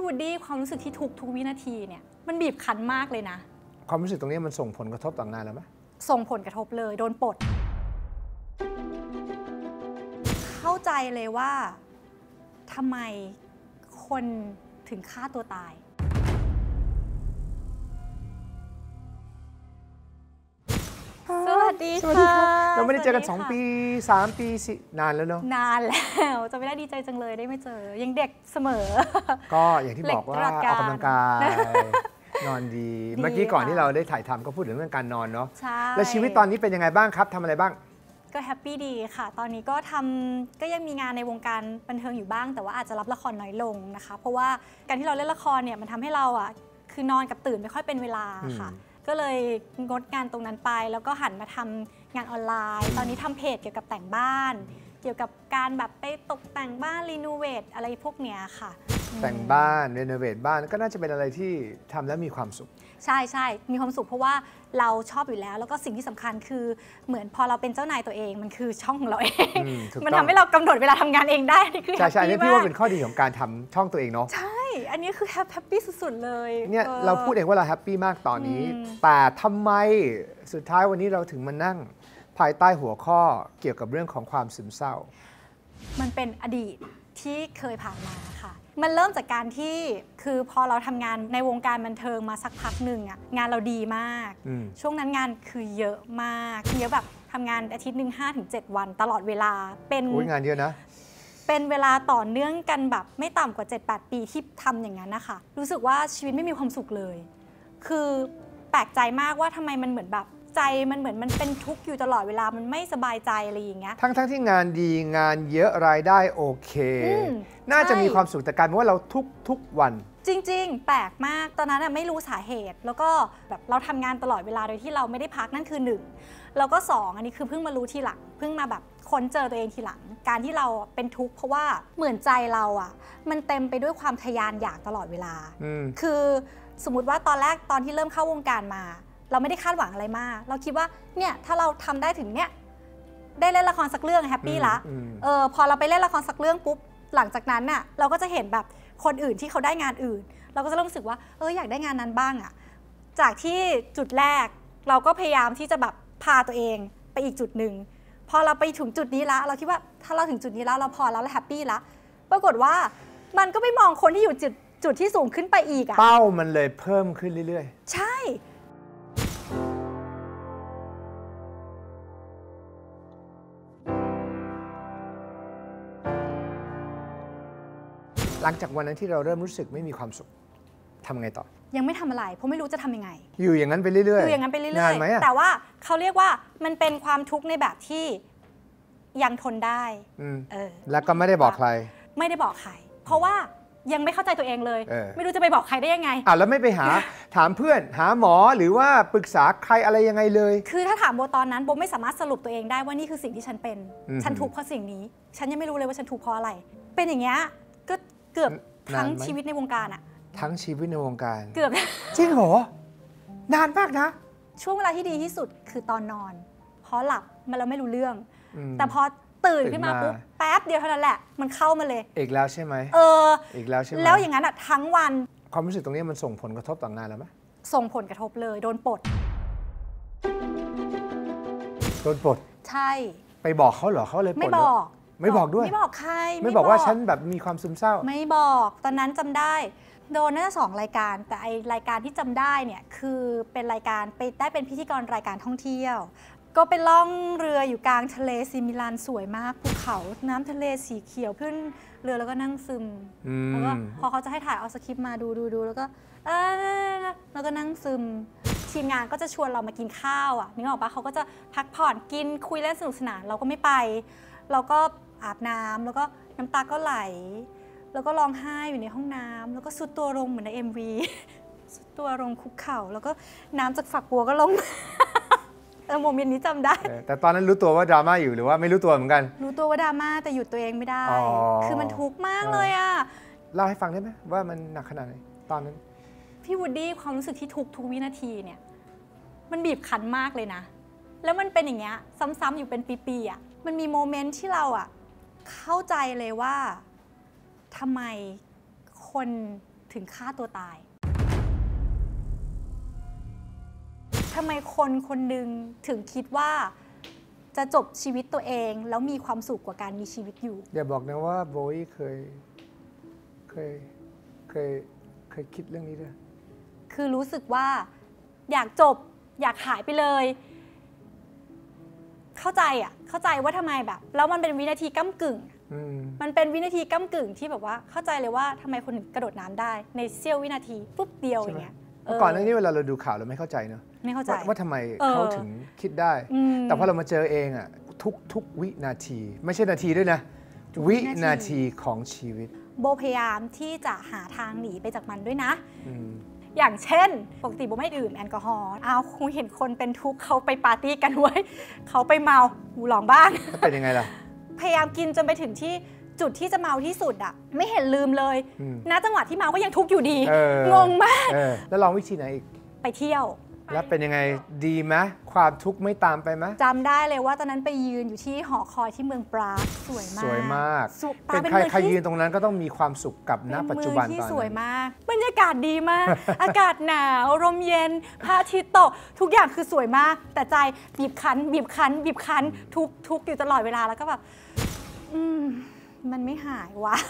วูดดี้ความรู้สึกที่ทุกวินาทีเนี่ยมันบีบคั้นมากเลยนะความรู้สึกตรงนี้มันส่งผลกระทบต่องานเราไหมส่งผลกระทบเลยโดนปลดเข้าใจเลยว่าทำไมคนถึงฆ่าตัวตายสวัสดีค่ะเราไม่ได้เจอกัน2 ปี3 ปีนานแล้วเนาะนานแล้วจะไม่ได้ดีใจจังเลยได้ไม่เจอยังเด็กเสมอก็อย่างที่บอกว่าออกกำลังกายนอนดีเมื่อกี้ก่อนที่เราได้ถ่ายทำก็พูดถึงเรื่องการนอนเนาะแล้วชีวิตตอนนี้เป็นยังไงบ้างครับทำอะไรบ้างก็แฮปปี้ดีค่ะตอนนี้ก็ยังมีงานในวงการบันเทิงอยู่บ้างแต่ว่าอาจจะรับละครน้อยลงนะคะเพราะว่าการที่เราเล่นละครเนี่ยมันทำให้เราอ่ะคือนอนกับตื่นไม่ค่อยเป็นเวลาค่ะก็เลยงดงานตรงนั้นไปแล้วก็หันมาทำงานออนไลน์ตอนนี้ทำเพจเกี่ยวกับแต่งบ้านเกี่ยวกับการแบบไปตกแต่งบ้านรีโนเวทอะไรพวกเนี้ยค่ะแต่งบ้านรีโนเวทบ้านก็น่าจะเป็นอะไรที่ทำแล้วมีความสุขใช่มีความสุขเพราะว่าเราชอบอยู่แล้วแล้วก็สิ่งที่สำคัญคือเหมือนพอเราเป็นเจ้านายตัวเองมันคือช่องของเราเองมันทำให้เรากำหนดเวลาทำงานเองได้นี่คือใช่อันนี้พี่ว่าเป็นข้อดีของการทำช่องตัวเองเนาะใช่อันนี้คือแฮปปี้สุดๆเลยเนี่ยเราพูดเองว่าเราแฮปปี้มากตอนนี้แต่ทำไมสุดท้ายวันนี้เราถึงมานั่งภายใต้หัวข้อเกี่ยวกับเรื่องของความซึมเศร้ามันเป็นอดีตที่เคยผ่านมาค่ะมันเริ่มจากการที่คือพอเราทำงานในวงการบันเทิงมาสักพักหนึ่งอะงานเราดีมากช่วงนั้นงานคือเยอะมากเยอะแบบทำงานอาทิตย์หนึ่ง5-7 วันตลอดเวลาเป็นงานเยอะนะเป็นเวลาต่อเนื่องกันแบบไม่ต่ำกว่า 7-8 ปีที่ทำอย่างนั้นนะคะรู้สึกว่าชีวิตไม่มีความสุขเลยคือแปลกใจมากว่าทำไมมันเหมือนแบบใจมันเหมือนมันเป็นทุกข์อยู่ตลอดเวลามันไม่สบายใจอะไรอย่างเงี้ยทั้งที่งานดีงานเยอะรายได้โอเคน่าจะมีความสุขแต่กลายเป็นว่าเราทุกวันจริงๆแปลกมากตอนนั้นไม่รู้สาเหตุแล้วก็แบบเราทำงานตลอดเวลาโดยที่เราไม่ได้พักนั่นคือ1แล้วก็2อันนี้คือเพิ่งมารู้ทีหลังเพิ่งมาแบบค้นเจอตัวเองทีหลังการที่เราเป็นทุกข์เพราะว่าเหมือนใจเราอ่ะมันเต็มไปด้วยความทะยานอยากตลอดเวลาคือสมมติว่าตอนแรกตอนที่เริ่มเข้าวงการมาเราไม่ได้คาดหวังอะไรมากเราคิดว่าเนี่ยถ้าเราทำได้ถึงเนี่ยได้เล่นละครสักเรื่องแฮปปี้ละพอเราไปเล่นละครสักเรื่องปุ๊บหลังจากนั้นน่ะเราก็จะเห็นแบบคนอื่นที่เขาได้งานอื่นเราก็จะรู้สึกว่าอยากได้งานนั้นบ้างอ่ะจากที่จุดแรกเราก็พยายามที่จะแบบพาตัวเองไปอีกจุดหนึ่งพอเราไปถึงจุดนี้ละเราคิดว่าถ้าเราถึงจุดนี้แล้วเราพอแล้วเราแฮปปี้ละปรากฏว่ามันก็ไม่มองคนที่อยู่จุดที่สูงขึ้นไปอีกอ่ะเป้ามันเลยเพิ่มขึ้นเรื่อยๆใช่หลังจากวันนั้นที่เราเริ่มรู้สึกไม่มีความสุขทำไงต่อยังไม่ทำอะไรเพราะไม่รู้จะทำยังไงอยู่อย่างนั้นไปเรื่อยๆอยู่อย่างนั้นไปเรื่อยๆแต่ว่าเขาเรียกว่ามันเป็นความทุกข์ในแบบที่ยังทนได้แล้วก็ไม่ได้บอกใครไม่ได้บอกใครเพราะว่ายังไม่เข้าใจตัวเองเลยไม่รู้จะไปบอกใครได้ยังไงแล้วไม่ไปถามเพื่อนหาหมอหรือว่าปรึกษาใครอะไรยังไงเลยคือถ้าถามโบตอนนั้นโบไม่สามารถสรุปตัวเองได้ว่านี่คือสิ่งที่ฉันเป็นฉันทุกข์เพราะสิ่งนี้ฉันยังไม่รู้เลยว่าฉันทุกข์เพราะอะไรเป็นอย่างเงี้ยก็เกือบทั้งชีวิตในวงการอะทั้งชีวิตในวงการเกือบจริงเหรอนานมากนะช่วงเวลาที่ดีที่สุดคือตอนนอนเพราะหลับมันเราไม่รู้เรื่องแต่พอตื่นขึ้นมาปุ๊บแป๊บเดียวเท่านั้นแหละมันเข้ามาเลยอีกแล้วใช่ไหมอีกแล้วใช่ไหมแล้วอย่างนั้นอะทั้งวันความรู้สึกตรงนี้มันส่งผลกระทบต่องานเราไหมส่งผลกระทบเลยโดนปลดใช่ไปบอกเขาเหรอเขาเลยปลดไม่บอกด้วยไม่บอกใครไม่บอกว่าฉันแบบมีความซึมเศร้าไม่บอกตอนนั้นจำได้โดนน่าจะ2 รายการแต่ไอรายการที่จำได้เนี่ยคือเป็นรายการไปได้เป็นพิธีกรรายการท่องเที่ยวก็ไปล่องเรืออยู่กลางทะเลซิมิลานสวยมากภูเขาน้ำทะเลสีเขียวขึ้นเรือแล้วก็นั่งซึมแล้วก็พอเขาจะให้ถ่ายเอาสคริปต์มาดูแล้วก็แล้วก็นั่งซึมทีมงานก็จะชวนเรามากินข้าวนึกออกปะเขาก็จะพักผ่อนกินคุยเล่นสนุกสนานเราก็ไม่ไปเราก็อาบน้ำแล้วก็น้ำตาก็ไหลแล้วก็ร้องไห้อยู่ในห้องน้ำแล้วก็สุดตัวลงเหมือนใน MV สุดตัวลงคุกเข่าแล้วก็น้ำจากฝักบัวก็ลงโมเมนต์นี้จำได้แต่ตอนนั้นรู้ตัวว่าดราม่าอยู่หรือว่าไม่รู้ตัวเหมือนกันรู้ตัวว่าดราม่าแต่หยุดตัวเองไม่ได้คือมันทุกข์มากเลยอะเล่าให้ฟังได้ไหมว่ามันหนักขนาดไหนตอนนั้นพี่วูดดี้ความรู้สึกที่ทุกวินาทีเนี่ยมันบีบคั้นมากเลยนะแล้วมันเป็นอย่างเงี้ยซ้ำๆอยู่เป็นปีๆอะมันมีโมเมนต์ที่เราอะเข้าใจเลยว่าทำไมคนถถึงฆ่าตัวตายทำไมคนคนหนึ่งถึงคิดว่าจะจบชีวิตตัวเองแล้วมีความสุขกว่าการมีชีวิตอยู่อย่าบอกนะว่าโบวี่เคยคิดเรื่องนี้ด้วยคือรู้สึกว่าอยากจบอยากหายไปเลยเข้าใจว่าทำไมแบบแล้วมันเป็นวินาทีก้ำกึ่งมันเป็นวินาทีก้ำกึ่งที่แบบว่าเข้าใจเลยว่าทำไมคนถึงกระโดดน้ำได้ในเสี้ยววินาทีปุ๊บเดียวอย่างเงี้ยก่อนหน้านี้เวลาเราดูข่าวเราไม่เข้าใจเนอะไม่เข้าใจว่าทำไมเขาถึงคิดได้แต่พอเรามาเจอเองอะทุกวินาทีไม่ใช่นาทีด้วยนะวินาทีของชีวิตโบพยายามที่จะหาทางหนีไปจากมันด้วยนะอย่างเช่นปกติโบไม่ดื่มแอลกอฮอล์คงเห็นคนเป็นทุกข์เขาไปปาร์ตี้กันไว้เขาไปเมาหูหลองบ้างเป็นยังไงล่ะพยายามกินจนไปถึงที่จุดที่จะเมาที่สุดอะไม่เห็นลืมเลยณจังหวะที่เมาก็ยังทุกข์อยู่ดีงงมากแล้วลองวิธีไหนอีกไปเที่ยวแล้วเป็นยังไงดีไหมความทุกข์ไม่ตามไปไหมจำได้เลยว่าตอนนั้นไปยืนอยู่ที่หอคอยที่เมืองปรากสวยมากเป็นใครยืนตรงนั้นก็ต้องมีความสุขกับณปัจจุบันตอนนั้นที่สวยมากบรรยากาศดีมาก อากาศหนาวลมเย็นพระอาทิตย์ตกทุกอย่างคือสวยมากแต่ใจบีบคั้นทุกอยู่ตลอดเวลาแล้วก็แบบมันไม่หายวะ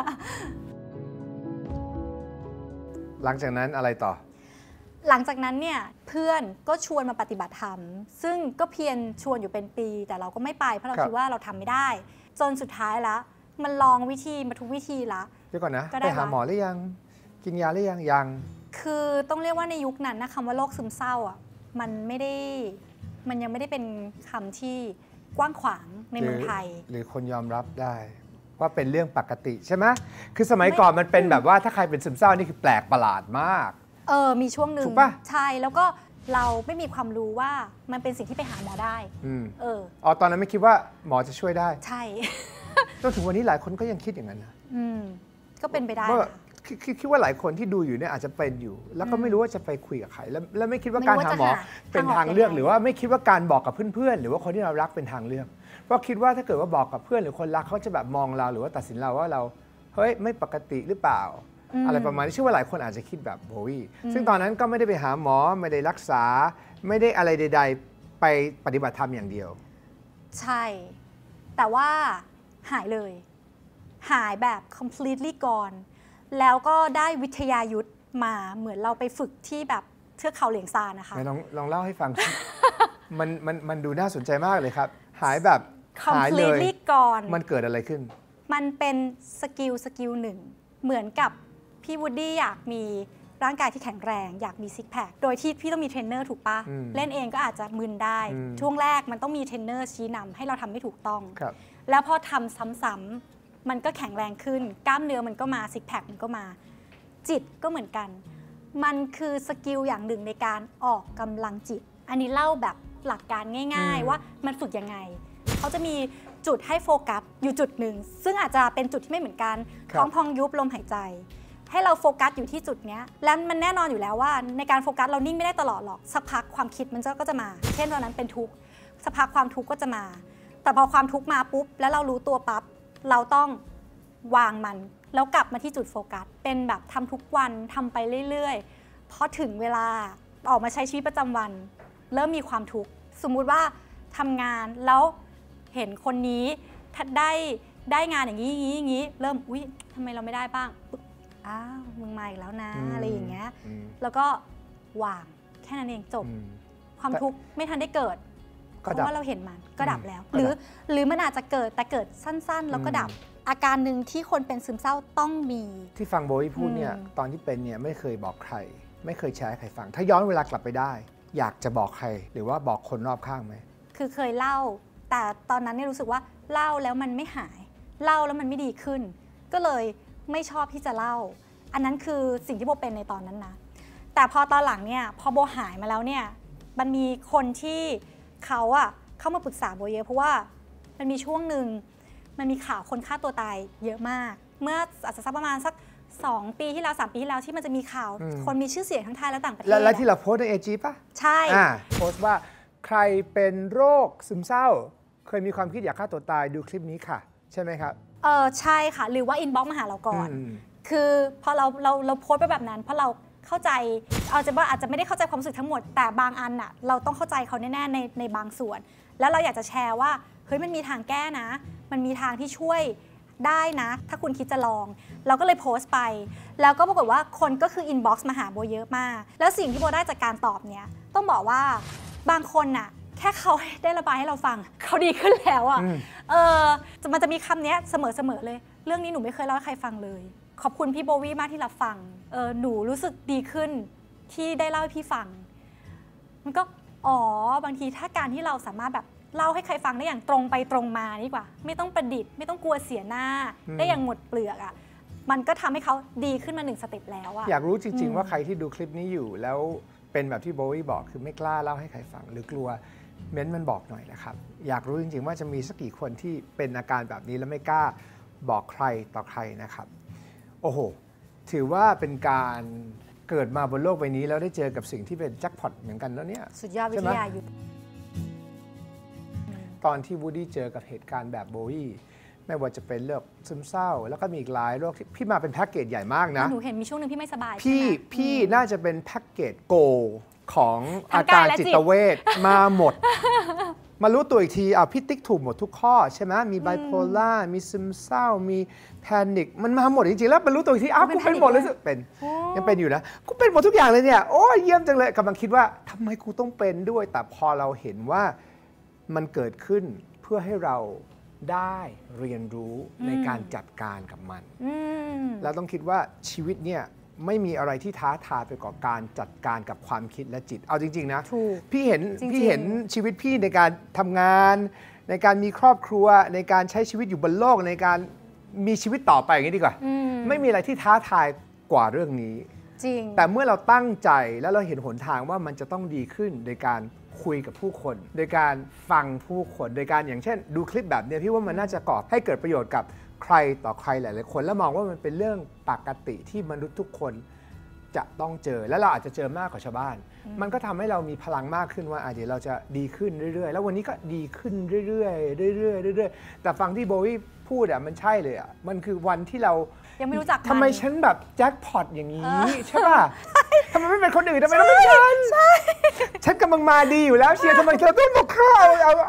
หลังจากนั้นอะไรต่อหลังจากนั้นเนี่ยเพื่อนก็ชวนมาปฏิบัติธรรมซึ่งก็เพียรชวนอยู่เป็นปีแต่เราก็ไม่ไปเพราะเราคิดว่าเราทำไม่ได้จนสุดท้ายแล้วมันลองวิธีมาทุกวิธีละเดี๋ยวก่อนนะไปหาหมอหรือยังกินยาหรือยังคือต้องเรียกว่าในยุคนั้นนะคำว่าโรคซึมเศร้าอ่ะมันยังไม่ได้เป็นคำที่กว้างขวางในเมืองไทยหรือคนยอมรับได้ว่าเป็นเรื่องปกติใช่ไหมคือสมัยก่อนมันเป็นแบบว่าถ้าใครเป็นซึมเศร้านี่คือแปลกประหลาดมากมีช่วงหนึ่งถูกปะใช่แล้วก็เราไม่มีความรู้ว่ามันเป็นสิ่งที่ไปหาหมอได้ตอนนั้นไม่คิดว่าหมอจะช่วยได้ใช่จนถึงวันนี้หลายคนก็ยังคิดอย่างนั้นนะก็เป็นไปได้คิดว่าหลายคนที่ดูอยู่เนี่ยอาจจะเป็นอยู่แล้วก็ไม่รู้ว่าจะไปคุยกับใครแล้วไม่คิดว่าการหาหมอเป็นทางเลือกหรือว่าไม่คิดว่าการบอกกับเพื่อนๆหรือว่าคนที่เรารักเป็นทางเลือกเพราะคิดว่าถ้าเกิดว่าบอกกับเพื่อนหรือคนรักเขาจะแบบมองเราหรือว่าตัดสินเราว่าเราเฮ้ยไม่ปกติหรือเปล่าอะไรประมาณนี้เชื่อว่าหลายคนอาจจะคิดแบบโบวี่ซึ่งตอนนั้นก็ไม่ได้ไปหาหมอไม่ได้รักษาไม่ได้อะไรใดๆไปปฏิบัติธรรมอย่างเดียวใช่แต่ว่าหายเลยหายแบบ completely gone แล้วก็ได้วิทยายุทธมาเหมือนเราไปฝึกที่แบบเทือกเขาเหลียงซานนะคะลองเล่าให้ฟัง มันดูน่าสนใจมากเลยครับหายแบบหายเลย completely gone มันเกิดอะไรขึ้นมันเป็นสกิลหนึ่งเหมือนกับพี่วูดดี้อยากมีร่างกายที่แข็งแรงอยากมีซิกแพคโดยที่พี่ต้องมีเทรนเนอร์ถูกปะเล่นเองก็อาจจะมึนได้ช่วงแรกมันต้องมีเทรนเนอร์ชี้นำให้เราทำไม่ถูกต้องแล้วพอทำซ้ำๆมันก็แข็งแรงขึ้นกล้ามเนื้อมันก็มาซิกแพคมันก็มาจิตก็เหมือนกันมันคือสกิลอย่างหนึ่งในการออกกำลังจิตอันนี้เล่าแบบหลักการง่ายๆว่ามันฝึกยังไงเขาจะมีจุดให้โฟกัสอยู่จุดหนึ่งซึ่งอาจจะเป็นจุดที่ไม่เหมือนกันท้องพองยุบลมหายใจให้เราโฟกัสอยู่ที่จุดนี้แล้วมันแน่นอนอยู่แล้วว่าในการโฟกัสเรานิ่งไม่ได้ตลอดหรอกสักพักความคิดมันก็จะมาเช่นตอนนั้นเป็นทุกข์สักพักความทุกข์ก็จะมาแต่พอความทุกข์มาปุ๊บแล้วเรารู้ตัวปั๊บเราต้องวางมันแล้วกลับมาที่จุดโฟกัสเป็นแบบทำทุกวันทำไปเรื่อยๆพอถึงเวลาออกมาใช้ชีวิตประจำวันเริ่มมีความทุกข์สมมุติว่าทำงานแล้วเห็นคนนี้ได้งานอย่างนี้เริ่มอุ๊ยทำไมเราไม่ได้บ้างอ้าวมึงมาอีกแล้วนะอะไรอย่างเงี้ยแล้วก็วางแค่นั้นเองจบความทุกข์ไม่ทันได้เกิดเพราะว่าเราเห็นมันก็ดับแล้วหรือมันอาจจะเกิดแต่เกิดสั้นๆแล้วก็ดับอาการหนึ่งที่คนเป็นซึมเศร้าต้องมีที่ฟังโบวี่พูดเนี่ยตอนที่เป็นเนี่ยไม่เคยบอกใครไม่เคยแชร์ให้ใครฟังถ้าย้อนเวลากลับไปได้อยากจะบอกใครหรือว่าบอกคนรอบข้างไหมคือเคยเล่าแต่ตอนนั้นเนี่ยรู้สึกว่าเล่าแล้วมันไม่หายเล่าแล้วมันไม่ดีขึ้นก็เลยไม่ชอบที่จะเล่าอันนั้นคือสิ่งที่โบเป็นในตอนนั้นนะแต่พอตอนหลังเนี่ยพอโบหายมาแล้วเนี่ยมันมีคนที่เขาเข้ามาปรึกษาโบเยอะเพราะว่ามันมีช่วงหนึ่งมันมีข่าวคนฆ่าตัวตายเยอะมากเมื่ออาจจะสักประมาณสัก2 ปีที่แล้ว3 ปีที่แล้วที่มันจะมีข่าวคนมีชื่อเสียงทั้งไทยและต่างประเทศและที่เราโพสใน AG ป่ะใช่โพสว่าใครเป็นโรคซึมเศร้าเคยมีความคิดอยากฆ่าตัวตายดูคลิปนี้ค่ะใช่ไหมครับใช่ค่ะหรือว่าอินบ็อกซ์มาหาเราก่อนคือพอเราโพสต์ไปแบบนั้นเพราะเราเข้าใจเอาจะว่าอาจจะไม่ได้เข้าใจความรู้สึกทั้งหมดแต่บางอันน่ะเราต้องเข้าใจเขาแน่ๆในบางส่วนแล้วเราอยากจะแชร์ว่าเฮ้ยมันมีทางแก้นะมันมีทางที่ช่วยได้นะถ้าคุณคิดจะลองเราก็เลยโพสต์ไปแล้วก็ปรากฏว่าคนก็คืออินบ็อกซ์มาหาโบเยอะมากแล้วสิ่งที่โบได้จากการตอบเนี่ยต้องบอกว่าบางคนน่ะแค่เขาได้ระบายให้เราฟังเขาดีขึ้นแล้วอ่ะมันจะมีคำนี้เสมอเลยเรื่องนี้หนูไม่เคยเล่าให้ใครฟังเลยขอบคุณพี่โบวี่มากที่รับฟังหนูรู้สึกดีขึ้นที่ได้เล่าให้พี่ฟังมันก็บางทีถ้าการที่เราสามารถแบบเล่าให้ใครฟังได้อย่างตรงไปตรงมาดีกว่าไม่ต้องประดิษฐ์ไม่ต้องกลัวเสียหน้าได้อย่างหมดเปลือกอ่ะมันก็ทำให้เขาดีขึ้นมา1 สเต็ปแล้วอ่ะอยากรู้จริงๆว่าใครที่ดูคลิปนี้อยู่แล้วเป็นแบบที่โบวี่บอกคือไม่กล้าเล่าให้ใครฟังหรือกลัวเม้นมันบอกหน่อยนะครับอยากรู้จริงๆว่าจะมีสักกี่คนที่เป็นอาการแบบนี้แล้วไม่กล้าบอกใครต่อใครนะครับโอ้โหถือว่าเป็นการเกิดมาบนโลกใบนี้แล้วได้เจอกับสิ่งที่เป็นแจ็คพอตเหมือนกันแล้วเนี่ยสุดยอดวิทยายุทธตอนที่วูดดี้เจอกับเหตุการณ์แบบโบวี่ไม่ว่าจะเป็นโรคซึมเศร้าแล้วก็มีอีกหลายโรคที่พี่มาเป็นแพ็กเกจใหญ่มากนะหนูเห็นมีช่วงนึงพี่ไม่สบายพี่น่าจะเป็นแพ็กเกจโกของอาการจิตเวชมาหมดมารู้ตัวอีกทีพี่ติ๊กถูกหมดทุกข้อใช่ไหมมีไบโพล่ามีซึมเศร้ามีแพนิคมันมาหมดจริงๆแล้วมารู้ตัวอีกทีกูเป็นหมดเลยเป็นยังเป็นอยู่นะกูเป็นหมดทุกอย่างเลยเนี่ยโอ้ยเยี่ยมจังเลยกำลังคิดว่าทำไมกูต้องเป็นด้วยแต่พอเราเห็นว่ามันเกิดขึ้นเพื่อให้เราได้เรียนรู้ในการจัดการกับมันแล้วต้องคิดว่าชีวิตเนี่ยไม่มีอะไรที่ท้าทายไปกว่าการจัดการกับความคิดและจิตเอาจริงๆนะพี่เห็นชีวิตพี่ในการทำงานในการมีครอบครัวในการใช้ชีวิตอยู่บนโลกในการมีชีวิตต่อไปอย่างนี้ดีกว่าไม่มีอะไรที่ท้าทายกว่าเรื่องนี้จริงแต่เมื่อเราตั้งใจแล้วเราเห็นหนทางว่ามันจะต้องดีขึ้นโดยการคุยกับผู้คนโดยการฟังผู้คนโดยการอย่างเช่นดูคลิปแบบนี้พี่ว่ามันน่าจะก่อให้เกิดประโยชน์กับใครต่อใครหลายๆคนแล้วมองว่ามันเป็นเรื่องปกติที่มนุษย์ทุกคนจะต้องเจอและเราอาจจะเจอมากกว่าชาวบ้านมันก็ทำให้เรามีพลังมากขึ้นว่าเดี๋ยวเราจะดีขึ้นเรื่อยๆแล้ววันนี้ก็ดีขึ้นเรื่อยๆเรื่อยๆแต่ฟังที่โบวี่พูดมันใช่เลยมันคือวันที่เรายังไม่รู้จักทำไมฉันแบบแจ็คพอตอย่างนี้ใช่ป่ะทำไมไม่เป็นคนอื่นทำไมต้องเป็นฉันฉันกำลังมาดีอยู่แล้วเชียร์ทำไมเธอต้องบอกข้าว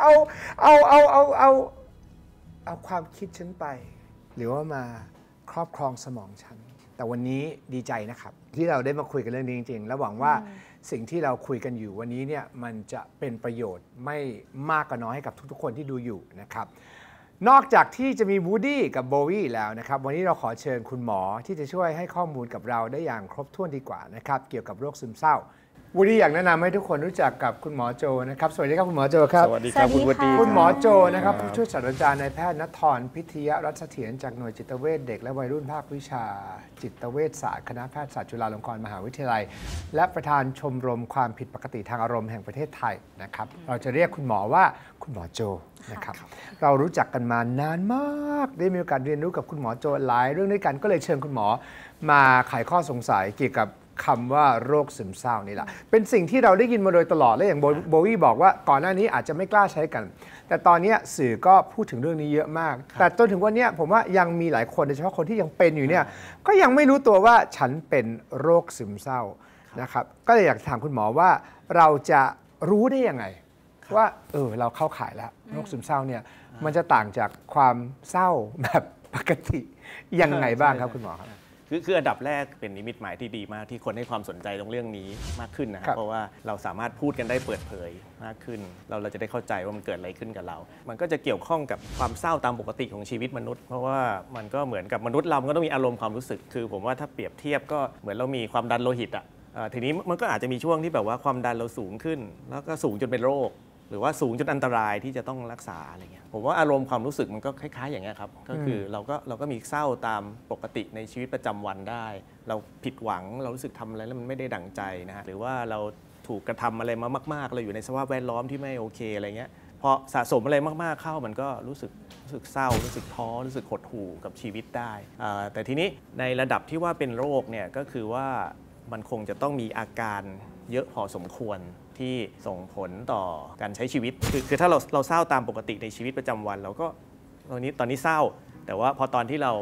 เอาความคิดฉันไปหรือว่ามาครอบครองสมองฉันแต่วันนี้ดีใจนะครับที่เราได้มาคุยกันเรื่องนี้จริงๆและหวังว่าสิ่งที่เราคุยกันอยู่วันนี้เนี่ยมันจะเป็นประโยชน์ไม่มากก็น้อยให้กับทุกๆคนที่ดูอยู่นะครับนอกจากที่จะมีวูดดี้กับโบวี่แล้วนะครับวันนี้เราขอเชิญคุณหมอที่จะช่วยให้ข้อมูลกับเราได้อย่างครบถ้วนดีกว่านะครับเกี่ยวกับโรคซึมเศร้าวูดดี้อยากแนะนำให้ทุกคนรู้จักกับคุณหมอโจนะครับสวัสดีครับคุณหมอโจครับสวัสดีครับคุณวูดดี้คุณหมอโจนะครับผู้ช่วยศาสตราจารย์นายแพทย์ณัฐร พิทยรัตน์เสถียรจากหน่วยจิตเวชเด็กและวัยรุ่นภาควิชาจิตเวชศาสตร์คณะแพทยศาสตร์จุฬาลงกรณ์มหาวิทยาลัยและประธานชมรมความผิดปกติทางอารมณ์แห่งประเทศไทยนะครับเราจะเรียกคุณหมอว่าคุณหมอโจนะครับเรารู้จักกันมานานมากได้มีโอกาสเรียนรู้กับคุณหมอโจหลายเรื่องด้วยกันก็เลยเชิญคุณหมอมาไขข้อสงสัยเกี่ยวกับคำว่าโรคซึมเศร้านี่แหละเป็นสิ่งที่เราได้ยินมาโดยตลอดและอย่างโบวี่บอกว่าก่อนหน้านี้อาจจะไม่กล้าใช้กันแต่ตอนนี้สื่อก็พูดถึงเรื่องนี้เยอะมากแต่จนถึงวันนี้ผมว่ายังมีหลายคนโดยเฉพาะคนที่ยังเป็นอยู่เนี่ยก็ยังไม่รู้ตัวว่าฉันเป็นโรคซึมเศร้านะครับก็เลยอยากถามคุณหมอว่าเราจะรู้ได้ยังไงว่าเราเข้าข่ายแล้วโรคซึมเศร้าเนี่ยมันจะต่างจากความเศร้าแบบปกติยังไงบ้างครับคุณหมอครับคืออันดับแรกเป็นนิมิตหมายที่ดีมากที่คนให้ความสนใจตรงเรื่องนี้มากขึ้นนะครับเพราะว่าเราสามารถพูดกันได้เปิดเผยมากขึ้นเราจะได้เข้าใจว่ามันเกิดอะไรขึ้นกับเรามันก็จะเกี่ยวข้องกับความเศร้าตามปกติของชีวิตมนุษย์เพราะว่ามันก็เหมือนกับมนุษย์เราก็ต้องมีอารมณ์ความรู้สึกคือผมว่าถ้าเปรียบเทียบก็เหมือนเรามีความดันโลหิตทีนี้มันก็อาจจะมีช่วงที่แบบว่าความดันเราสูงขึ้นแล้วก็สูงจนเป็นโรคหรือว่าสูงจนอันตรายที่จะต้องรักษาอะไรเงี้ยผมว่าอารมณ์ความรู้สึกมันก็คล้ายๆอย่างเงี้ยครับก็คือเราก็มีเศร้าตามปกติในชีวิตประจำวันได้เราผิดหวังเรารู้สึกทำอะไรแล้วมันไม่ได้ดั่งใจนะฮะหรือว่าเราถูกกระทำอะไรมามากๆเราอยู่ในสภาพแวดล้อมที่ไม่โอเคอะไรเงี้ยพอสะสมอะไรมากๆเข้ามันก็รู้สึกเศร้ารู้สึกท้อรู้สึกหดหู่กับชีวิตได้แต่ทีนี้ในระดับที่ว่าเป็นโรคเนี่ยก็คือว่ามันคงจะต้องมีอาการเยอะพอสมควรที่ส่งผลต่อการใช้ชีวิตคือถ้าเราเศร้าตามปกติในชีวิตประจำวันเราก็ตอนนี้เศร้าแต่ว่าพอตอนที่เราไป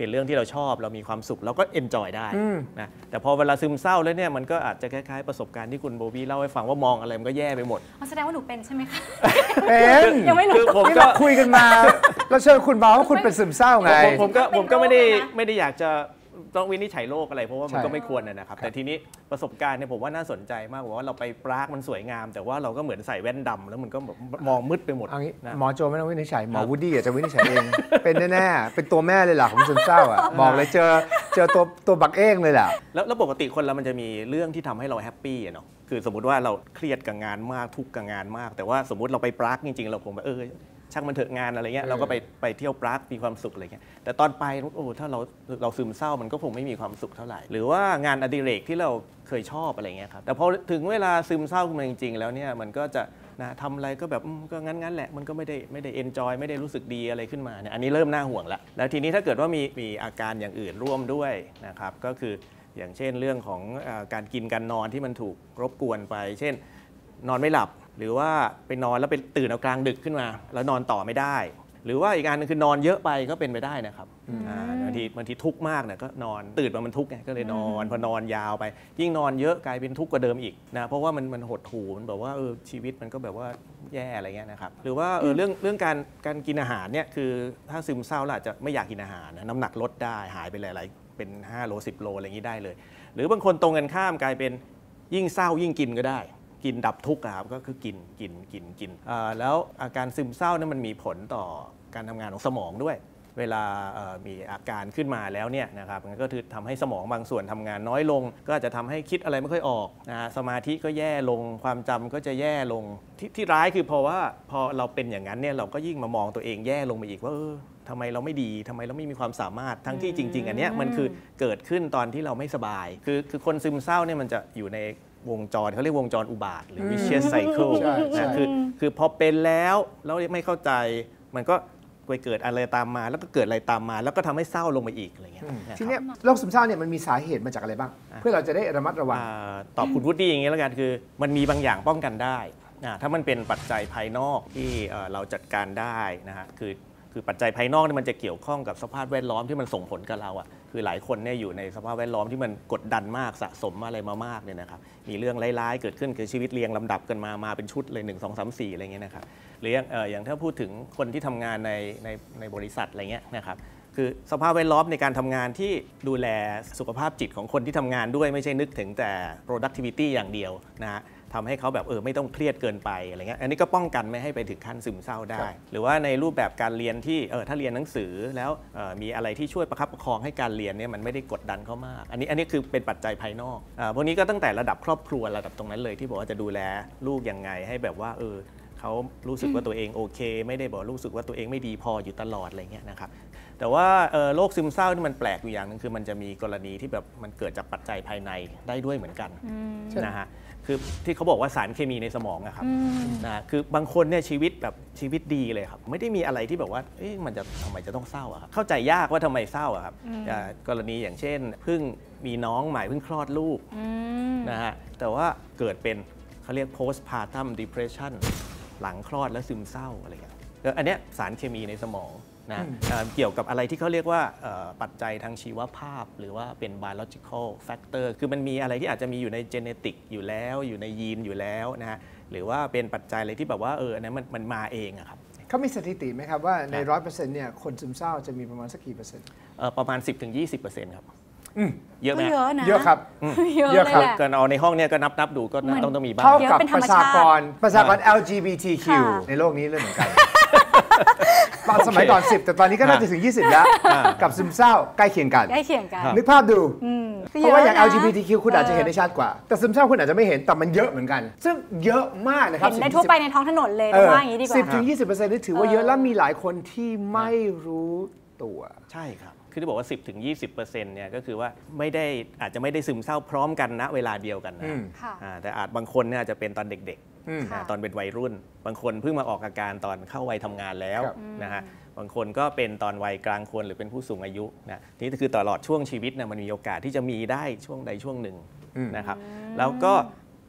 เป็นเรื่องที่เราชอบเรามีความสุขเราก็เอนจอยได้นะแต่พอเวลาซึมเศร้าแล้วเนี่ยมันก็อาจจะคล้ายๆประสบการณ์ที่คุณโบวี่เล่าให้ฟังว่ามองอะไรมันก็แย่ไปหมดแสดงว่าหนูเป็นใช่ไหมคะเป็นยังไม่รู้ผมก็คุยกันมาเราเชิญคุณบอกว่าคุณเป็นซึมเศร้าไงผมก็ไม่ได้อยากจะต้องวินิจฉัยโรคอะไรเพราะว่ามันก็ไม่ควรนะครับแต่ทีนี้ประสบการณ์เนี่ยผมว่าน่าสนใจมากว่าเราไปปรากมันสวยงามแต่ว่าเราก็เหมือนใส่แว่นดำแล้วมันก็มองมืดไปหมดนะหมอโจไม่ต้องวินิจฉัยหมอวูดดี้จะวินิจฉัยเองเป็นแน่ๆเป็นตัวแม่เลยล่ะของซึมเศร้าอ่ะบอกเลยเจอตัวบักเอ้งเลยแหละแล้วปกติคนเรามันจะมีเรื่องที่ทำให้เราแฮปปี้เนาะคือสมมติว่าเราเครียดกับงานมากทุกข์กับงานมากแต่ว่าสมมติเราไปปรากจริงๆเราคงแบบช่างมันเถอะงานอะไรเงี้ยเราก็ไปเที่ยวปรากมีความสุขอะไรเงี้ยแต่ตอนไปถ้าเราซึมเศร้ามันก็คงไม่มีความสุขเท่าไหร่หรือว่างานอดิเรกที่เราเคยชอบอะไรเงี้ยครับแต่พอถึงเวลาซึมเศร้าขึ้นมาจริงๆแล้วเนี่ยมันก็จะนะทำอะไรก็แบบก็งั้นแหละมันก็ไม่ได้เอนจอยไม่ได้รู้สึกดีอะไรขึ้นมาเนี่ยอันนี้เริ่มน่าห่วงแล้วทีนี้ถ้าเกิดว่ามีอาการอย่างอื่นร่วมด้วยนะครับก็คืออย่างเช่นเรื่องของการกินการนอนที่มันถูกรบกวนไปเช่นนอนไม่หลับหรือว่าไปนอนแล้วไปตื่นเอากลางดึกขึ้นมาแล้วนอนต่อไม่ได้หรือว่าอีกอันนึงคือนอนเยอะไปก็เป็นไปได้นะครับบางทีทุกข์มากเนี่ยก็นอนตื่นมามันทุกข์ไงก็เลยนอนพอนอนยาวไปยิ่งนอนเยอะกลายเป็นทุกข์กว่าเดิมอีกนะเพราะว่ามันหดหู่มันแบบว่าชีวิตมันก็แบบว่าแย่อะไรเงี้ยนะครับหรือว่าเรื่องการกินอาหารเนี่ยคือถ้าซึมเศร้าแล้วอาจจะไม่อยากกินอาหารนะน้ำหนักลดได้หายไปหลายๆเป็น5 โล 10 โลอะไรอย่างนี้ได้เลยหรือบางคนตรงกันข้ามกลายเป็นยิ่งเศร้ายิ่งกินก็ได้กินดับทุกข์ครับก็คือกินแล้วอาการซึมเศร้านั้นมันมีผลต่อการทำงานของสมองด้วยเวลามีอาการขึ้นมาแล้วเนี่ยนะครับมันก็คือทำให้สมองบางส่วนทำงานน้อยลงก็อาจจะทำให้คิดอะไรไม่ค่อยออกนะสมาธิก็แย่ลงความจำก็จะแย่ลงที่ร้ายคือพอเราเป็นอย่างนั้นเนี่ยเราก็ยิ่งมามองตัวเองแย่ลงไปอีกว่าทำไมเราไม่ดีทำไมเราไม่มีความสามารถทั้งที่จริงๆอันเนี้ยมันคือเกิดขึ้นตอนที่เราไม่สบายคือคนซึมเศร้าเนี่ยมันจะอยู่ในวงจรเขาเรียกวงจรอุบาทหรือ vicious cycle นะคือพอเป็นแล้วไม่เข้าใจมันก็ไปเกิดอะไรตามมาแล้วก็เกิดอะไรตามมาแล้วก็ทำให้เศร้าลงไปอีกอะไรเงี้ยทีนี้โรคซึมเศร้าเนี่ยมันมีสาเหตุมาจากอะไรบ้างเพื่อเราจะได้ระมัดระวังตอบคุณวุฒิอย่างนี้แล้วกันคือมันมีบางอย่างป้องกันได้ถ้ามันเป็นปัจจัยภายนอกที่เราจัดการได้นะฮะคือปัจจัยภายนอกนี่มันจะเกี่ยวข้องกับสภาพแวดล้อมที่มันส่งผลกับเราอ่ะคือหลายคนเนี่ยอยู่ในสภาพแวดล้อมที่มันกดดันมากสะสมอะไรมามากเนี่ยนะครับมีเรื่องร้ายๆเกิดขึ้นคือชีวิตเรียงลำดับกันมาเป็นชุดเลย1 2 3 4อะไรเงี้ยนะครับหรืออย่างถ้าพูดถึงคนที่ทำงานในบริษัทอะไรเงี้ยนะครับคือสภาพแวดล้อมในการทำงานที่ดูแลสุขภาพจิตของคนที่ทำงานด้วยไม่ใช่นึกถึงแต่ productivity อย่างเดียวนะฮะทำให้เขาแบบไม่ต้องเครียดเกินไปอะไรเงี้ยอันนี้ก็ป้องกันไม่ให้ไปถึงขั้นซึมเศร้าได้หรือว่าในรูปแบบการเรียนที่ถ้าเรียนหนังสือแล้วมีอะไรที่ช่วยประคับประคองให้การเรียนเนี่ยมันไม่ได้กดดันเขามากอันนี้คือเป็นปัจจัยภายนอกพวกนี้ก็ตั้งแต่ระดับครอบครัวระดับตรงนั้นเลยที่บอกว่าจะดูแลลูกยังไงให้แบบว่าเขารู้สึกว่าตัวเองโอเคไม่ได้บอกรู้สึกว่าตัวเองไม่ดีพออยู่ตลอดอะไรเงี้ยนะครับแต่ว่าโรคซึมเศร้าที่มันแปลกอยู่อย่างนึงคือมันจะมีกรณีที่แบบมันเกิดจากปัจจัยภายในได้ด้วยเหมือนกันนะฮะคือที่เขาบอกว่าสารเคมีในสมองอะครับนะคือบางคนเนี่ยชีวิตดีเลยครับไม่ได้มีอะไรที่แบบว่ามันจะทำไมจะต้องเศร้าอะครับเข้าใจยากว่าทำไมเศร้าอะครับกรณีอย่างเช่นเพิ่งมีน้องใหม่เพิ่งคลอดลูกนะฮะแต่ว่าเกิดเป็นเขาเรียก postpartum depression หลังคลอดแล้วซึมเศร้าอะไรอย่างเงี้ยอันเนี้ยสารเคมีในสมองนะเกี่ยวกับอะไรที่เขาเรียกว่าปัจจัยทางชีวภาพหรือว่าเป็น biological factor คือมันมีอะไรที่อาจจะมีอยู่ใน genetic อยู่แล้วอยู่ในยีนอยู่แล้วนะฮะหรือว่าเป็นปัจจัยอะไรที่แบบว่าอันนั้นมันมาเองอะครับเขามีสถิติไหมครับว่าใน 100% เนี่ยคนซึมเศร้าจะมีประมาณสักกี่เปอร์เซ็นต์ประมาณ 10-20% ครับเยอะไหมเยอะครับเยอะครับก็เอาในห้องเนี่ยก็นับดูก็ต้องมีบ้างเท่ากับประชากร LGBTQ ในโลกนี้เลยเหมือนกันตอนสมัยก่อน10แต่ตอนนี้ก็น่าจะถึง20แล้วกับซึมเศร้าใกล้เคียงกันนึกภาพดูเพราะว่าอย่าง LGBTQ คุณอาจจะเห็นได้ชัดกว่าแต่ซึมเศร้าคุณอาจจะไม่เห็นแต่มันเยอะเหมือนกันซึ่งเยอะมากนะครับเห็นได้ทั่วไปในท้องถนนเลยว่าอย่างนี้ดีกว่า 10-20% นี่ถือว่าเยอะแล้วมีหลายคนที่ไม่รู้ตัวใช่ครับคือที่บอกว่า 10-20% เนี่ยก็คือว่าอาจจะไม่ได้ซึมเศร้าพร้อมกันณเวลาเดียวกันนะแต่อาจบางคนเนี่ยอาจจะเป็นตอนเด็กๆตอนเป็นวัยรุ่นบางคนเพิ่งมาออกอาการตอนเข้าวัยทำงานแล้วนะฮะบางคนก็เป็นตอนวัยกลางคนหรือเป็นผู้สูงอายุนะนี่คือตลอดช่วงชีวิตนะมันมีโอกาสที่จะมีได้ช่วงใดช่วงหนึ่งนะครับแล้วก็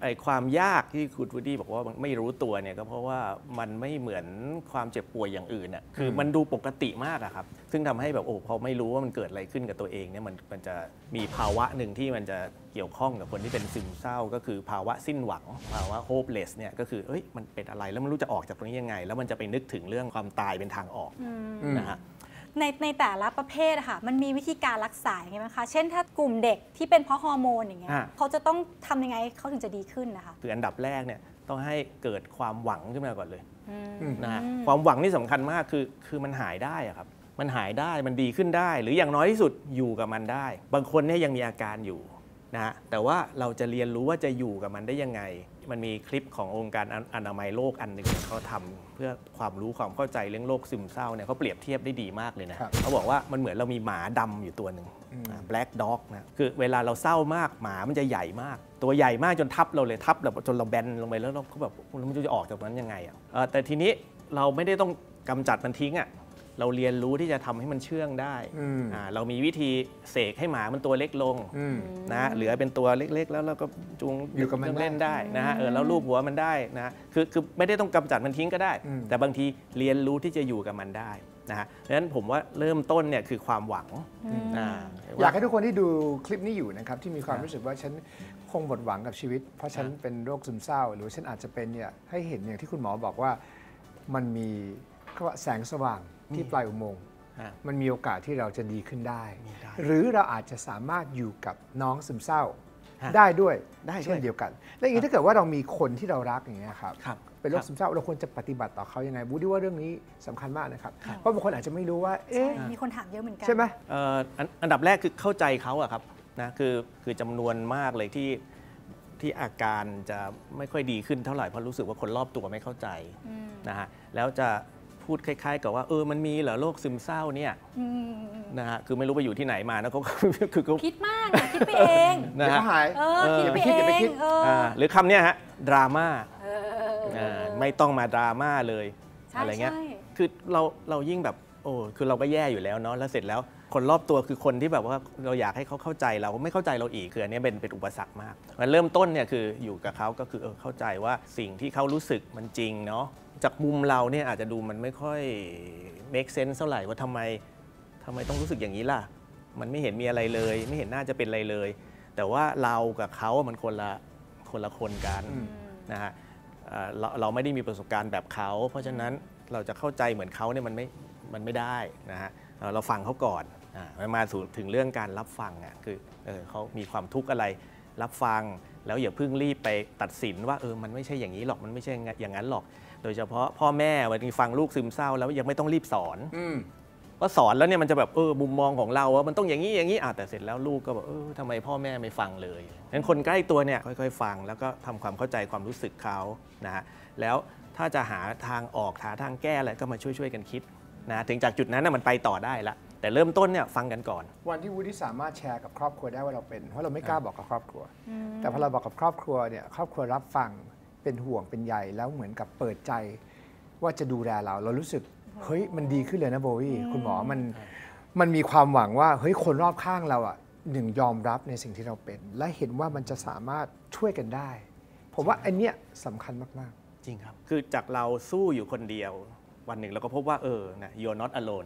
ไอ้ความยากที่คุณวูดดี้บอกว่าไม่รู้ตัวเนี่ยก็เพราะว่ามันไม่เหมือนความเจ็บป่วยอย่างอื่นน่ะคือมันดูปกติมากอะครับซึ่งทำให้แบบพอไม่รู้ว่ามันเกิดอะไรขึ้นกับตัวเองเนี่ยมันจะมีภาวะหนึ่งที่มันจะเกี่ยวข้องกับคนที่เป็นซึมเศร้าก็คือภาวะสิ้นหวังภาวะ hopeless เนี่ยก็คือมันเป็นอะไรแล้วมันรู้จะออกจากตรงนี้ยังไงแล้วมันจะไปนึกถึงเรื่องความตายเป็นทางออกนะฮะในแต่ละประเภทค่ะมันมีวิธีการรักษาอย่างไรบ้างคะเช่นถ้ากลุ่มเด็กที่เป็นเพราะฮอร์โมนอย่างเงี้ยเขาจะต้องทำยังไงเขาถึงจะดีขึ้นนะคะคืออันดับแรกเนี่ยต้องให้เกิดความหวังขึ้นมาก่อนเลยนะฮะความหวังนี่สำคัญมากคือมันหายได้อะครับมันหายได้มันดีขึ้นได้หรืออย่างน้อยที่สุดอยู่กับมันได้บางคนเนี่ยยังมีอาการอยู่นะฮะแต่ว่าเราจะเรียนรู้ว่าจะอยู่กับมันได้ยังไงมันมีคลิปขององค์การอนามัยโลกอันหนึ่งเขาทำเพื่อความรู้ความเข้าใจเรื่องโรคซึมเศร้าเนี่ยเขาเปรียบเทียบได้ดีมากเลยนะเขาบอกว่ามันเหมือนเรามีหมาดำอยู่ตัวหนึ่ง black dog นะคือเวลาเราเศร้ามากหมามันจะใหญ่มากตัวใหญ่มากจนทับเราเลยทับแบบจนเราแบนลงไปแล้วเราก็แบบมันจะออกจากนั้นยังไงอ่ะแต่ทีนี้เราไม่ได้ต้องกำจัดมันทิ้งอ่ะเราเรียนรู้ที่จะทำให้มันเชื่องได้เรามีวิธีเสกให้หมามันตัวเล็กลงนะเหลือเป็นตัวเล็กๆแล้วเราก็จูงอยู่กับมันเล่นได้นะฮะแล้วลูบหัวมันได้นะคือไม่ได้ต้องกำจัดมันทิ้งก็ได้แต่บางทีเรียนรู้ที่จะอยู่กับมันได้นะฮะดังนั้นผมว่าเริ่มต้นเนี่ยคือความหวังอยากให้ทุกคนที่ดูคลิปนี้อยู่นะครับที่มีความรู้สึกว่าฉันคงหมดหวังกับชีวิตเพราะฉันเป็นโรคซึมเศร้าหรือฉันอาจจะเป็นเนี่ยให้เห็นอย่างที่คุณหมอบอกว่ามันมีแสงสว่างที่ปลายอุโมงค์มันมีโอกาสที่เราจะดีขึ้นได้หรือเราอาจจะสามารถอยู่กับน้องซึมเศร้าได้ด้วยเช่นเดียวกันและอย่างนี้ถ้าเกิดว่าเรามีคนที่เรารักอย่างนี้ครับเป็นโรคซึมเศร้าเราควรจะปฏิบัติต่อเขายังไงบูดี้ว่าเรื่องนี้สำคัญมากนะครับเพราะบางคนอาจจะไม่รู้ว่ามีคนถามเยอะเหมือนกันใช่ไหมอันดับแรกคือเข้าใจเขาอะครับนะคือจำนวนมากเลยที่อาการจะไม่ค่อยดีขึ้นเท่าไหร่เพราะรู้สึกว่าคนรอบตัวไม่เข้าใจนะฮะแล้วจะพูดคล้ายๆกับว่ามันมีเหรอโรคซึมเศร้าเนี่ยนะฮะคือไม่รู้ไปอยู่ที่ไหนมานะเขาคือคิดมากคิดไปเองนะฮะคิดไปเองหรือคำเนี้ยฮะดราม่าไม่ต้องมาดราม่าเลยอะไรเงี้ยคือเรายิ่งแบบคือเราก็แย่อยู่แล้วเนาะแล้วเสร็จแล้วคนรอบตัวคือคนที่แบบว่าเราอยากให้เขาเข้าใจเราไม่เข้าใจเราอีกคืออันนี้เป็นอุปสรรคมากมันเริ่มต้นเนี่ยคืออยู่กับเขาก็คือเข้าใจว่าสิ่งที่เขารู้สึกมันจริงเนาะจากมุมเราเนี่ยอาจจะดูมันไม่ค่อย make sense เท่าไหร่ว่าทำไมต้องรู้สึกอย่างนี้ล่ะมันไม่เห็นมีอะไรเลยไม่เห็นน่าจะเป็นอะไรเลยแต่ว่าเรากับเขามันคนละคนกันนะฮะเราไม่ได้มีประสบการณ์แบบเขาเพราะฉะนั้นเราจะเข้าใจเหมือนเขาเนี่ยมันไม่ได้นะฮะเราฟังเขาก่อนมาถึงเรื่องการรับฟังคือเขามีความทุกข์อะไรรับฟังแล้วอย่าเพิ่งรีบไปตัดสินว่ามันไม่ใช่อย่างนี้หรอกมันไม่ใช่อย่างนั้นหรอกโดยเฉพาะพ่อแม่วันนี้ฟังลูกซึมเศร้าแล้วยังไม่ต้องรีบสอนก็สอนแล้วเนี่ยมันจะแบบมุมมองของเราว่ามันต้องอย่างนี้แต่เสร็จแล้วลูกก็แบบทำไมพ่อแม่ไม่ฟังเลยงั้นคนใกล้ตัวเนี่ยค่อยๆฟังแล้วก็ทำความเข้าใจความรู้สึกเขานะฮะแล้วถ้าจะหาทางออกหาทางแก้อะไรก็มาช่วยกันคิดนะถึงจากจุดนั้นมันไปต่อได้ละแต่เริ่มต้นเนี่ยฟังกันก่อนวันที่วูดดี้สามารถแชร์กับครอบครัวได้ว่าเราเป็นเพราะเราไม่กล้าบอกกับครอบครัวแต่พอเราบอกกับครอบครัวเนี่ยครอบครัวรับฟังเป็นห่วงเป็นใยแล้วเหมือนกับเปิดใจว่าจะดูแลเรารู้สึกเฮ้ยมันดีขึ้นเลยนะโบวี่คุณหมอมันมีความหวังว่าเฮ้ยคนรอบข้างเราหนึ่งยอมรับในสิ่งที่เราเป็นและเห็นว่ามันจะสามารถช่วยกันได้ผมว่าอันเนี้ยสำคัญมากๆจริงครับคือจากเราสู้อยู่คนเดียววันหนึ่งเราก็พบว่านะ you're not alone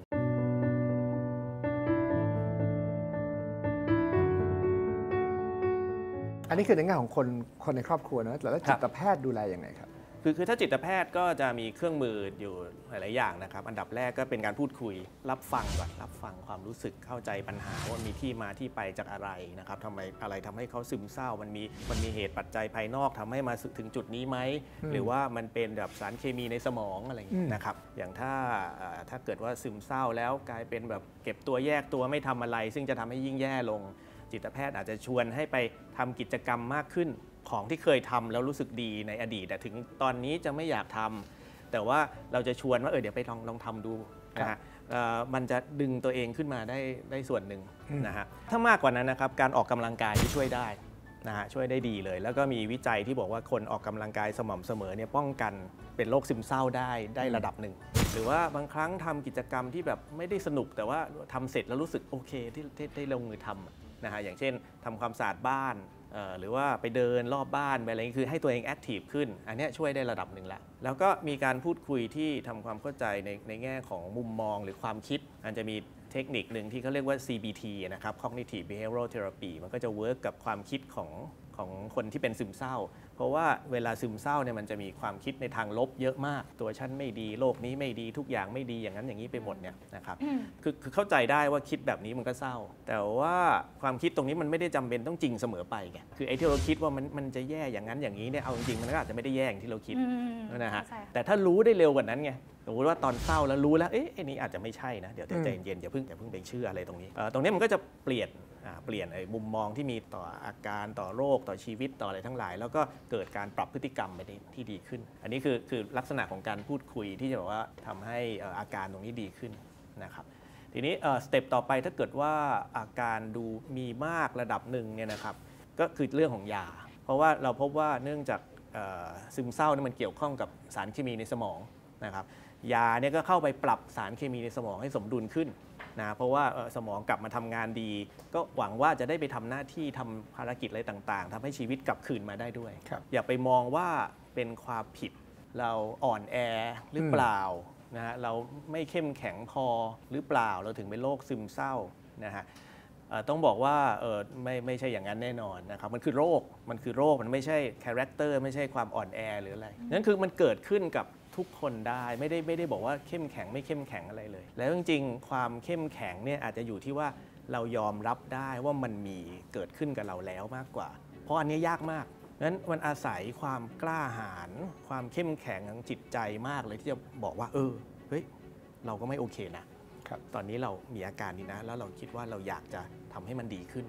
อันนี้คือในแง่ของคนในครอบครัวนะแล้วจิตแพทย์ดูแลยังไงครับคือถ้าจิตแพทย์ก็จะมีเครื่องมืออยู่หลายๆอย่างนะครับอันดับแรกก็เป็นการพูดคุยรับฟังก่อนรับฟังความรู้สึกเข้าใจปัญหาว่ามีที่มาที่ไปจากอะไรนะครับทำไมอะไรทำให้เขาซึมเศร้ามันมีเหตุปัจจัยภายนอกทำให้มาถึงจุดนี้ไหมหรือว่ามันเป็นแบบสารเคมีในสมองอะไรอย่างนี้นะครับอย่างถ้าเกิดว่าซึมเศร้าแล้วกลายเป็นแบบเก็บตัวแยกตัวไม่ทำอะไรซึ่งจะทำให้ยิ่งแย่ลงจิตแพทย์อาจจะชวนให้ไปทำกิจกรรมมากขึ้นของที่เคยทำแล้วรู้สึกดีในอดีตแต่ถึงตอนนี้จะไม่อยากทำแต่ว่าเราจะชวนว่าเดี๋ยวไปลองทำดูนะฮะมันจะดึงตัวเองขึ้นมาได้ส่วนหนึ่งนะฮะถ้ามากกว่านั้นนะครับการออกกำลังกายที่ช่วยได้นะฮะช่วยได้ดีเลยแล้วก็มีวิจัยที่บอกว่าคนออกกำลังกายสม่ำเสมอเนี่ยป้องกันเป็นโรคซึมเศร้าได้ระดับหนึ่งหรือว่าบางครั้งทำกิจกรรมที่แบบไม่ได้สนุกแต่ว่าทำเสร็จแล้วรู้สึกโอเคที่ได้ลงมือทำนะฮะอย่างเช่นทำความสะอาดบ้านหรือว่าไปเดินรอบบ้านไปอะไรคือให้ตัวเองแอคทีฟขึ้นอันนี้ช่วยได้ระดับหนึ่งแล้วแล้วก็มีการพูดคุยที่ทำความเข้าใจในแง่ของมุมมองหรือความคิดอาจจะมีเทคนิคหนึ่งที่เขาเรียกว่า CBT นะครับ Cognitive Behavioral Therapy มันก็จะเวิร์กกับความคิดของคนที่เป็นซึมเศร้าเพราะว่าเวลาซึมเศร้าเนี่ยมันจะมีความคิดในทางลบเยอะมากตัวฉันไม่ดีโลกนี้ไม่ดีทุกอย่างไม่ดีอย่างนั้นอย่างนี้ไปหมดเนี่ยนะครับคือเข้าใจได้ว่าคิดแบบนี้มันก็เศร้าแต่ว่าความคิดตรงนี้มันไม่ได้จำเป็นต้องจริงเสมอไปไงคือไอ้ที่เราคิดว่ามันจะแย่อย่างนั้นอย่างนี้เนี่ยเอาจริงๆมันก็อาจจะไม่ได้แย่อย่างที่เราคิดนะฮะแต่ถ้ารู้ได้เร็วกว่านั้นไงสมมติว่าตอนเศร้าแล้วรู้แล้วไอ้นี่อาจจะไม่ใช่นะเดี๋ยวใจเย็นอย่าเพิ่งไปเชื่ออะไรตรงนี้ตรงนี้มันก็จะเปลี่ยนไอ้มุมมองที่มีต่ออาการต่อโรคต่อชีวิตต่ออะไรทั้งหลายแล้วก็เกิดการปรับพฤติกรรมไปที่ดีขึ้นอันนี้คือลักษณะของการพูดคุยที่จะบอกว่าทำให้อาการตรงนี้ดีขึ้นนะครับทีนี้สเต็ปต่อไปถ้าเกิดว่าอาการดูมีมากระดับหนึ่งเนี่ยนะครับก็คือเรื่องของยาเพราะว่าเราพบว่าเนื่องจากซึมเศร้านี่มันเกี่ยวข้องกับสารเคมีในสมองนะครับยาเนี่ยก็เข้าไปปรับสารเคมีในสมองให้สมดุลขึ้นนะเพราะว่าสมองกลับมาทำงานดีก็หวังว่าจะได้ไปทำหน้าที่ทำภารกิจอะไรต่างๆทำให้ชีวิตกลับคืนมาได้ด้วยอย่าไปมองว่าเป็นความผิดเราอ่อนแอหรือเปล่านะฮะเราไม่เข้มแข็งพอหรือเปล่าเราถึงเป็นโรคซึมเศร้านะฮะต้องบอกว่าไม่ใช่อย่างนั้นแน่นอนนะครับมันคือโรคมันไม่ใช่คาแรคเตอร์ไม่ใช่ความอ่อนแอหรืออะไรนั่นคือมันเกิดขึ้นกับทุกคนได้ไม่ได้บอกว่าเข้มแข็งไม่เข้มแข็งอะไรเลยแล้วจริงๆความเข้มแข็งเนี่ยอาจจะอยู่ที่ว่าเรายอมรับได้ว่ามันมีเกิดขึ้นกับเราแล้วมากกว่าเพราะอันนี้ยากมากนั้นมันอาศัยความกล้าหาญความเข้มแข็งทางจิตใจมากเลยที่จะบอกว่าเฮ้ยเราก็ไม่โอเคนะตอนนี้เรามีอาการนี้นะแล้วเราคิดว่าเราอยากจะทำให้มันดีขึ้น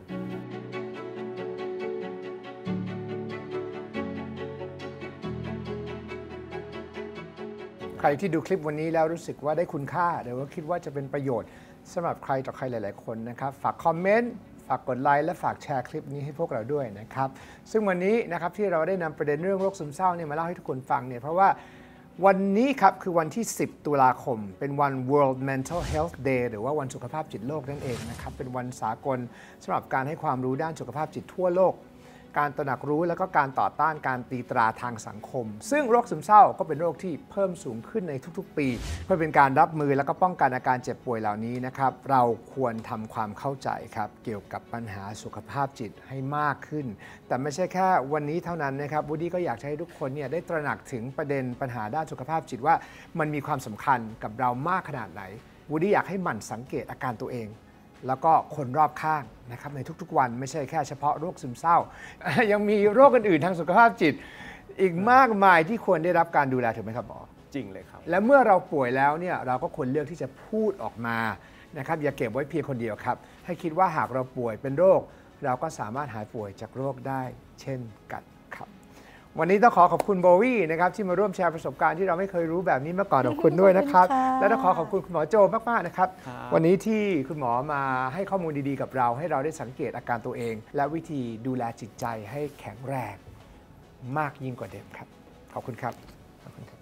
ใครที่ดูคลิปวันนี้แล้วรู้สึกว่าได้คุณค่าหรือว่าคิดว่าจะเป็นประโยชน์สำหรับใครต่อใครหลายๆคนนะครับฝากคอมเมนต์ฝากกดไลค์และฝากแชร์คลิปนี้ให้พวกเราด้วยนะครับซึ่งวันนี้นะครับที่เราได้นำประเด็นเรื่องโรคซึมเศร้าเนี่ยมาเล่าให้ทุกคนฟังเนี่ยเพราะว่าวันนี้ครับคือวันที่10ตุลาคมเป็นวัน World Mental Health Day หรือว่าวันสุขภาพจิตโลกนั่นเองนะครับเป็นวันสากลสำหรับการให้ความรู้ด้านสุขภาพจิตทั่วโลกการตระหนักรู้และก็การต่อต้านการตีตราทางสังคมซึ่งโรคซึมเศร้าก็เป็นโรคที่เพิ่มสูงขึ้นในทุกๆปีเพื่อเป็นการรับมือและก็ป้องกันอาการเจ็บป่วยเหล่านี้นะครับเราควรทำความเข้าใจครับเกี่ยวกับปัญหาสุขภาพจิตให้มากขึ้นแต่ไม่ใช่แค่วันนี้เท่านั้นนะครับวูดดี้ก็อยากให้ทุกคนเนี่ยได้ตระหนักถึงประเด็นปัญหาด้านสุขภาพจิตว่ามันมีความสำคัญกับเรามากขนาดไหนวูดดี้อยากให้หมั่นสังเกตอาการตัวเองแล้วก็คนรอบข้างนะครับในทุกๆวันไม่ใช่แค่เฉพาะโรคซึมเศร้า ยังมีโรคอื่นๆทางสุขภาพจิตอีกมากมายที่ควรได้รับการดูแลถูกไหมครับหมอจริงเลยครับและเมื่อเราป่วยแล้วเนี่ยเราก็ควรเลือกที่จะพูดออกมานะครับอย่าเก็บไว้เพียงคนเดียวครับให้คิดว่าหากเราป่วยเป็นโรคเราก็สามารถหายป่วยจากโรคได้เช่นกันครับวันนี้ต้องขอบคุณโบวี่นะครับที่มาร่วมแชร์ประสบการณ์ที่เราไม่เคยรู้แบบนี้มาก่อนขอบคุณด้วยนะครับและต้องขอบคุณคุณหมอโจมากๆนะครับวันนี้ที่คุณหมอมาให้ข้อมูลดีๆกับเราให้เราได้สังเกตอาการตัวเองและวิธีดูแลจิตใจให้แข็งแรงมากยิ่งกว่าเดิมครับขอบคุณครับ